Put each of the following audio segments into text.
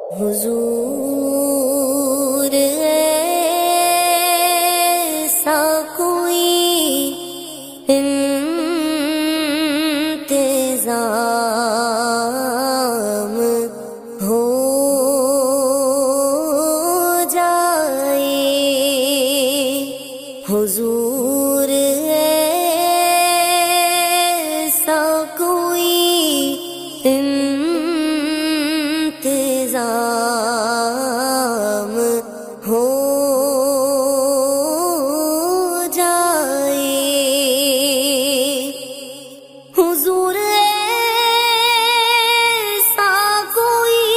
حضور ایسا کوئی انتظام ہو جائے، حضور ایسا کوئی انتظام ہو جائے، حضور ایسا کوئی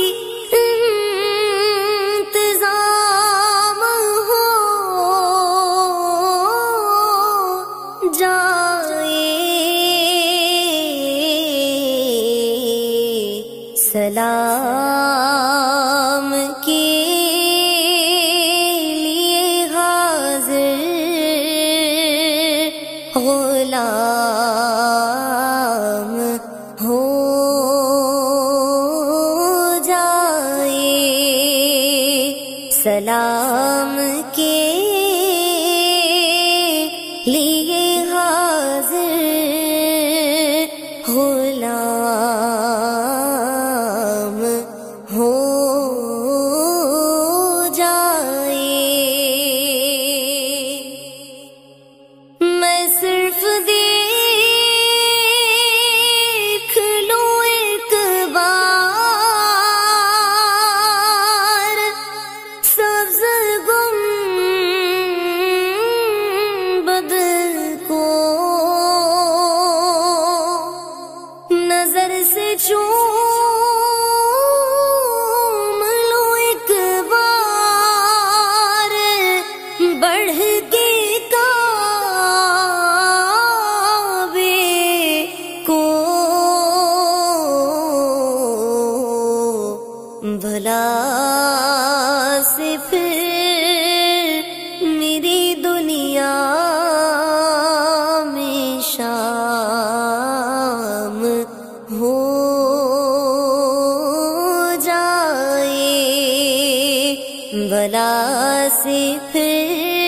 انتظام ہو جائے، سلام کے لیے حاضر غلام ہو جائے، سلام کے لیے حاضر غلام ہو جائے، میں صرف دیکھ لوں ایک بار سبز گنبد کو، نظر سے چوم لوں ایک بار بڑھ کے کعبے کو، بھلا سے پھر میری دنیا میں شام ہو جائے، بھلا سے پھر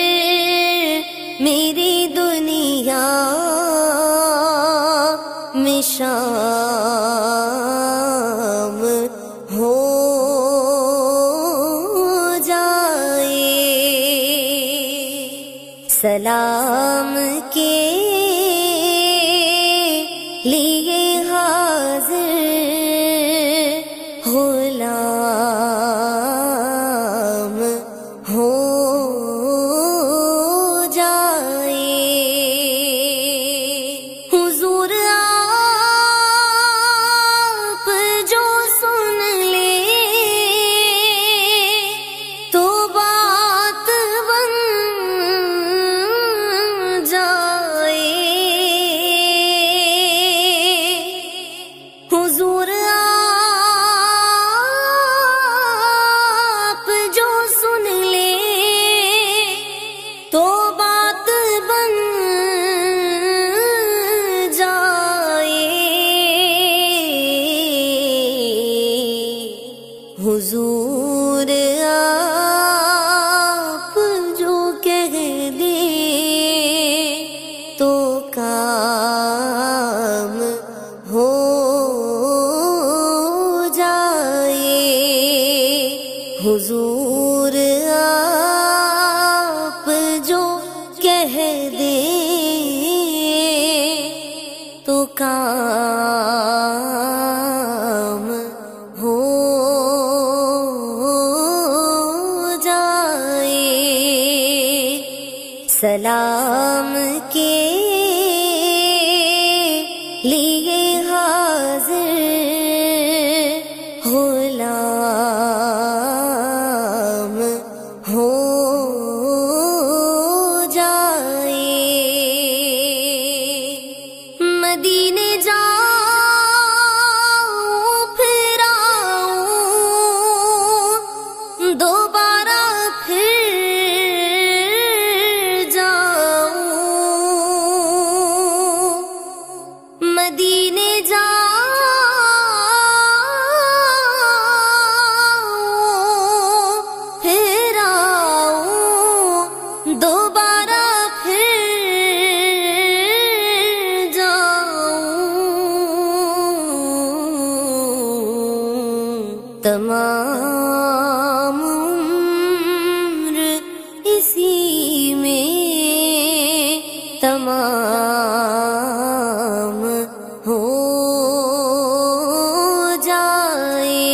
میری دنیا میں شام ہو جائے، سلام کے لیے حاضر غلام ہو جائے، حضور آپ جو سن لے تو بات بن جائے، حضور آپ جو سن لے تو بات بن جائے، حضور آپ جو کہہ دیں تو کام ہو جائے، حضور آپ جو کہہ دیں تو کام ہو جائے، سلام کے لیے حاضر غلام ہو جائے، مدینے جاؤں پھر آؤں دوبارہ پھر جاؤں، تمام عمر اسی میں تمام ہو جائے،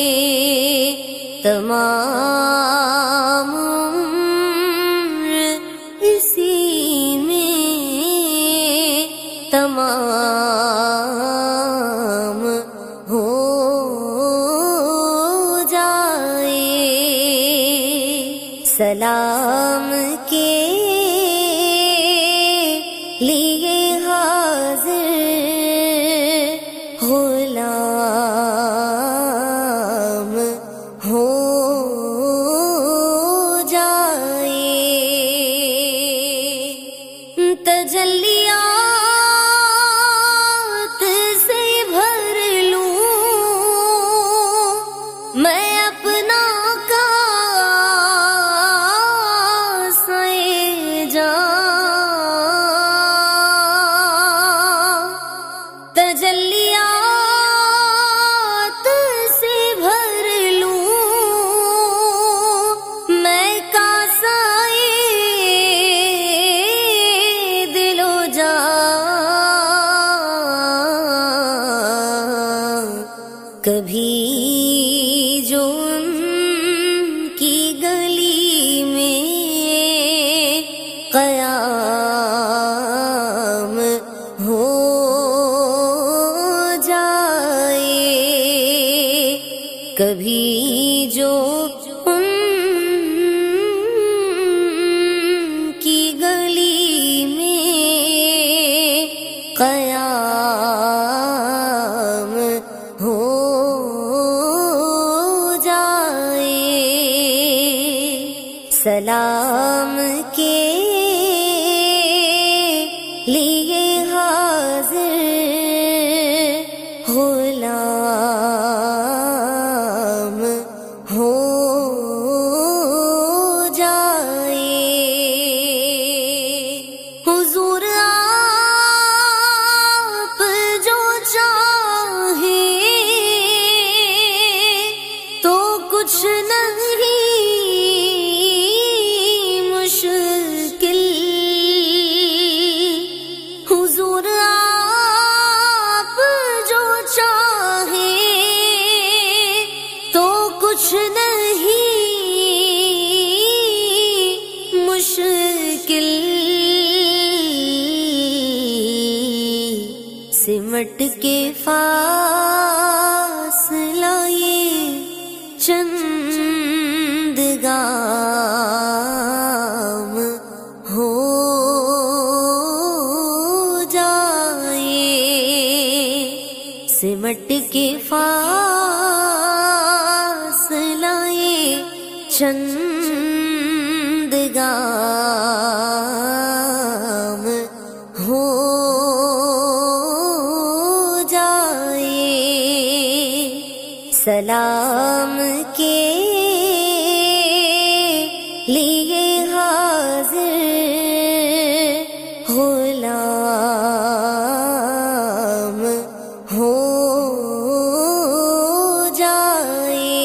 تمام عمر اسی میں تمام ہو جائے۔ سلام کے لیے حاضر غلام ہو جائے، تجلیات سے بھر لوں میں اپنا کاسہ جاں، تجلیات سے بھر لوں میں کاسہ دل و جاں، کبھی جو ان کی گلی میں قیام ہو جائے، کبھی جو ان کی گلی میں قیام ہو جائے۔ سلام کے لیے حاضر غلام ہو جائے۔ حضور آپ جو چاہیں تو کچھ نہیں مشکل، حضور آپ جو چاہیں تو کچھ نہیں مشکل، سمٹ کے فاصلہ یہ چند گام ہو جائے، سمٹ کے فاصلہ یہ چند گام ہو جائے۔ سلام کے لیے حاضر غلام ہو جائے۔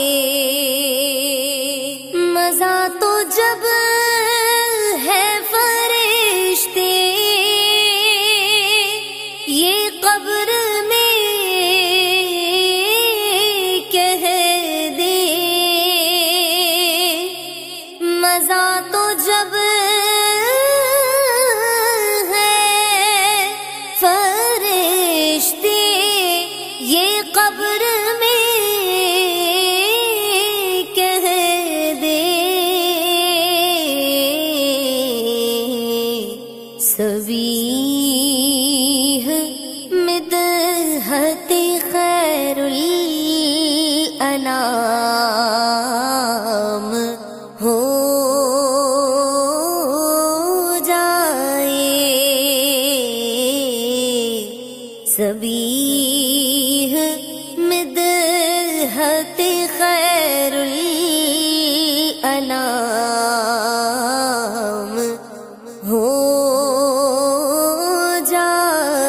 مزہ تو جب ہے فرشتے یہ قبر میں کہہ دے، مزہ تو جب ہے فرشتے یہ قبر میں کہہ دے، سبیح مدحت خیر الانام ہو جائے، سبیح مدحت خیر الانام ہو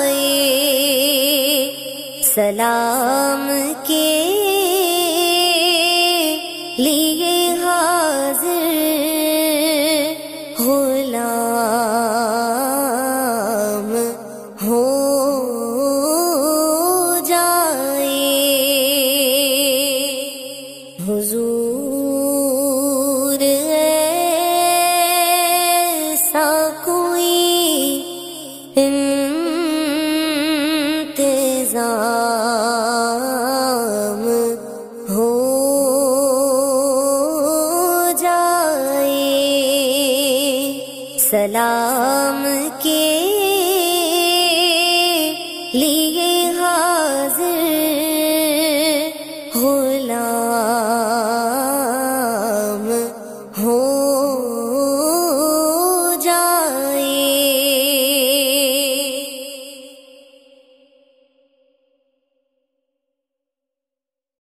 جائے۔ سلام کے حضور ایسا کوئی انتظام ہو جائے، سلام کے لیے حاضر ہو